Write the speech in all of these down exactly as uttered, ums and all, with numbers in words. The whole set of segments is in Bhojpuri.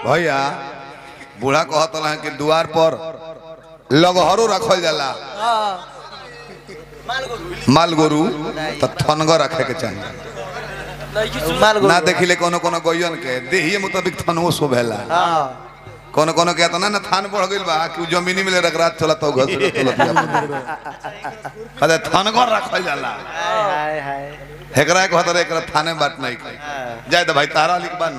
भैया बूढ़ा कहत है कि द्वार पर लगहरो रखल जाला माल गोरू तो थनगर रखे के चाहिए ना देखिले कोनो कोनो गोयन के देहिए मुताबिक थनवो शोभेला कोनो कोनो के तो ना ना थान बढ़ गइल बा कि जमीनी में रख रात चला तो घर अरे थनगर रखल जाला हाय हाय हेकरा के हतरे एकरा थाने बात नहीं कई जाय तो भाई तारा लिख बानू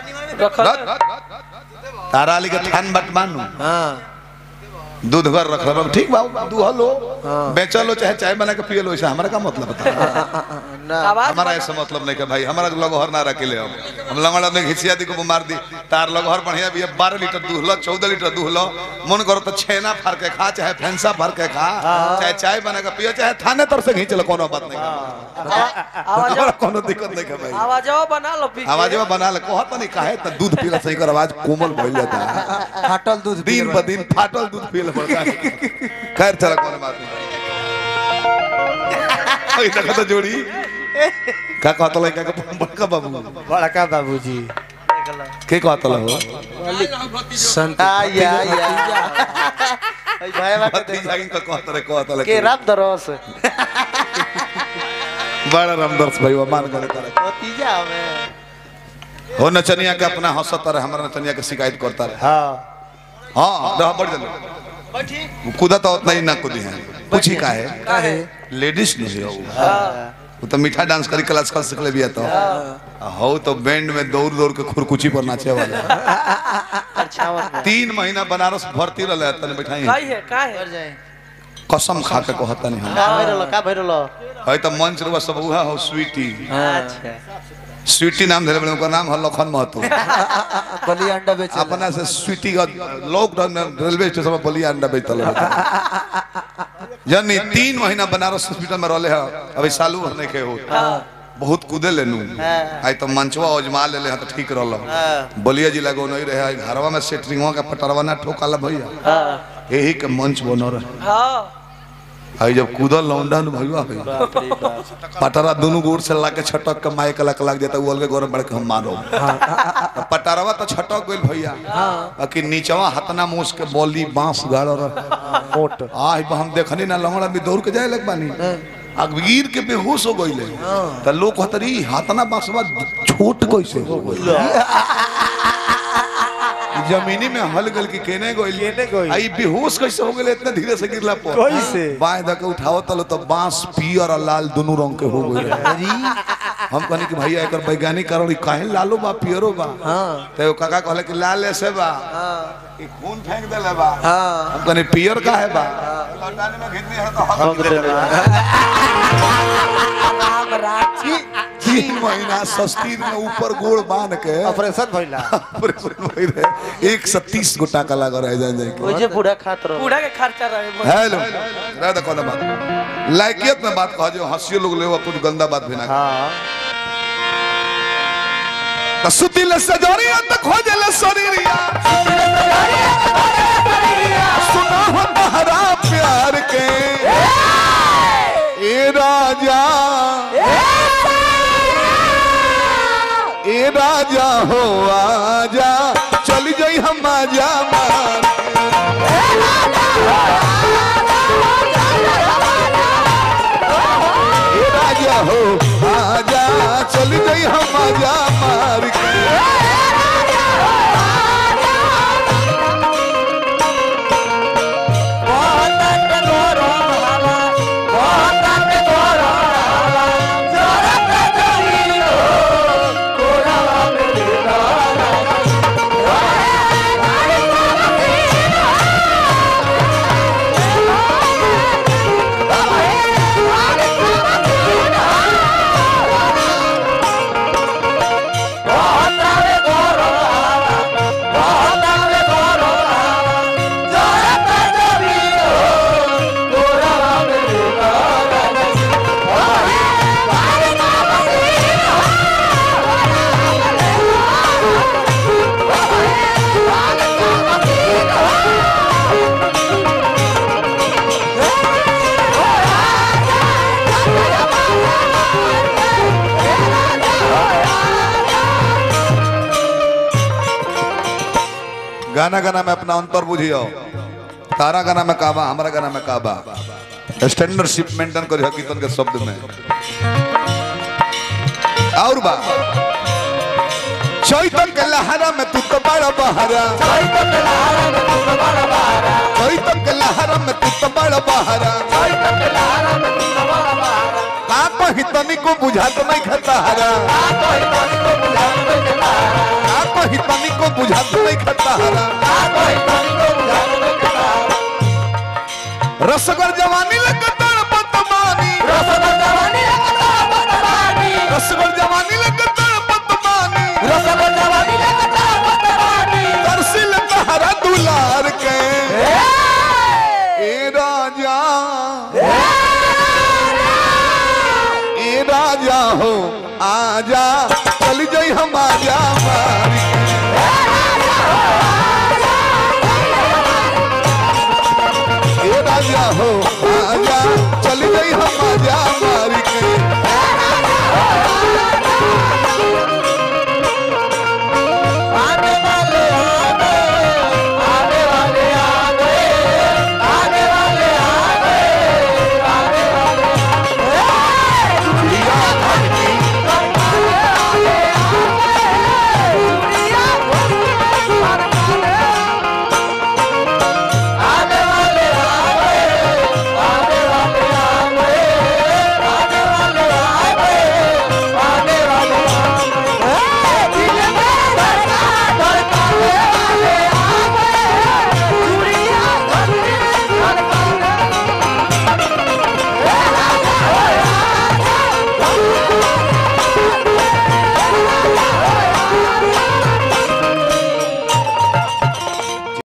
तारा लिख थान बात बानू हां दूध घर रख रहा ठीक बा दूहलो बेचलो चाहे चाय बना के पियलो ऐसा हमारा का मतलब बता हमारा ऐसा मतलब नहीं कि भाई हमारा लगहर ना रखेले हम हम लंगड़ा में घिसिया दी को मार दी तार लगहर बढ़िया भी बारह लीटर दूहलो चौदह लीटर दूहलो मन करो तो छेना फाड़ के खा चाहे फेंसा फाड़ के खा चाहे चाय बना के पियो चाहे थाने तर से घिंच लो कोनो बात नहीं आवाज कोनो दिक्कत नहीं के भाई आवाजवा बना लो पी आवाजवा बना ले कहत नहीं काहे त दूध पीला सही कर आवाज कोमल भइल जाता फाटल दूध दिन ब दिन फाटल दूध पीला खैर चला कौन बात नहीं देखा तो जोड़ी क्या कहता है क्या बड़का बाबू बड़का बाबूजी के कहता हो संता या या भाई भाई भतीजा इनका कहता है कहता है के राम दरस बड़ा रामदरस भाई वो मान करे तारे भतीजा हमें हो नचनिया के अपना हंसता रहे हमारा नचनिया के शिकायत करता रहे हां हां रह बढ़ जल्दी कूदा तो उतना ही ना कूदी है कुछ ही का है का है लेडीज नहीं हो वो तो मीठा डांस करी क्लासिकल सीख ले भी तो हो तो बैंड में दौड़ दौड़ के खुरकुची पर नाचे वाला तीन महीना बनारस भर्ती रहे तने बैठाई काहे है काहे जाए कसम खा के कहता नहीं हम का भइरलो का भइरलो है तो मंच रुआ सब हुआ हो स्वीटी अच्छा स्वीटी नाम धरे उनका नाम है लखन महतो बलिया अंडा बेचे अपना से स्वीटी का लॉकडाउन में रेलवे स्टेशन पर बलिया अंडा बेचता लगा यानी तीन महीना बनारस हॉस्पिटल में रहले है अभी सालू होने के हो बहुत कूदे लेनू आई तो मंचवा अजमा ले ले तो ठीक रहल बलिया जिला को नहीं रहे घरवा में सेटरिंगवा का पटरवा ना ठोकाला भैया यही के मंच बन रहे हां आई जब कूदल लौंडा न भईवा पटरा दोनों गोड़ से लाके छटक के माइक लग लग जाता उल के गोर बड़ के हम मारो पटरवा तो छटक गइल भैया बाकी नीचवा हतना मूस के बोली बांस गाड़ मोट आइ हम देखनी ना लंगड़ा भी दौड़ के जाए लग बानी अगवीर के बेहोश हो गइले त लोग कहतरी हतना बांसवा छोट कैसे हो गइल जमीनी में हल गल की केने गोइल केने गोइल आई बेहोश कैसे हो गेले इतना धीरे से गिरला पर कैसे बाएं धके उठाओ तलो तो बांस पियर और लाल दोनों रंग के हो गइल अरे हम कहनी कि भैया एकर वैज्ञानिक कारण काहे लालो बा पियरो बा हां तो काका कहले कि लाल ऐसे बा हां कि खून फेंक देले बा हां हम कहनी पियर का है बा लौटाने में घिरनी है तो हम राम राठी तीन महीना सस्तीर में ऊपर गोड़ बांध के ऑपरेशन भइला ऑपरेशन भइ रहे एक सौ तीस गोटा का लगा रह जाए जाए ओ जे बूढ़ा खात रहो बूढ़ा के खर्चा रहे हेलो रह दे कोना बात लायकियत में बात कह जो हंसियो लोग ले कुछ गंदा बात भी ना हां त सुतिल सजोरिया त खोजल सोरिया सुना हो तहरा प्यार के ए राजा ए राजा हो आजा चल जाई हम आजा मार ए राजा हो आजा चल जाई हम आजा मार के गाना गाना में अपना अंतर बुझियो तारा गाना में काबा हमारा गाना में काबा स्टैंडर्डशिप मेंटेन करियो कीर्तन के शब्द में और बा चैतन के लहरा में तू तो बड़ा बहारा चैतन के लहरा में तू तो बड़ा बहारा चैतन के लहरा में तू तो बड़ा बहारा चैतन के लहरा में तू तो बड़ा बहारा का कहि तनी को बुझा तो नहीं खतारा का कहि तनी को बुझा तो नहीं खतारा का कहि तनी को बुझा तो नहीं खतारा का कहि तनी को बुझा तो नहीं खतारा रसगो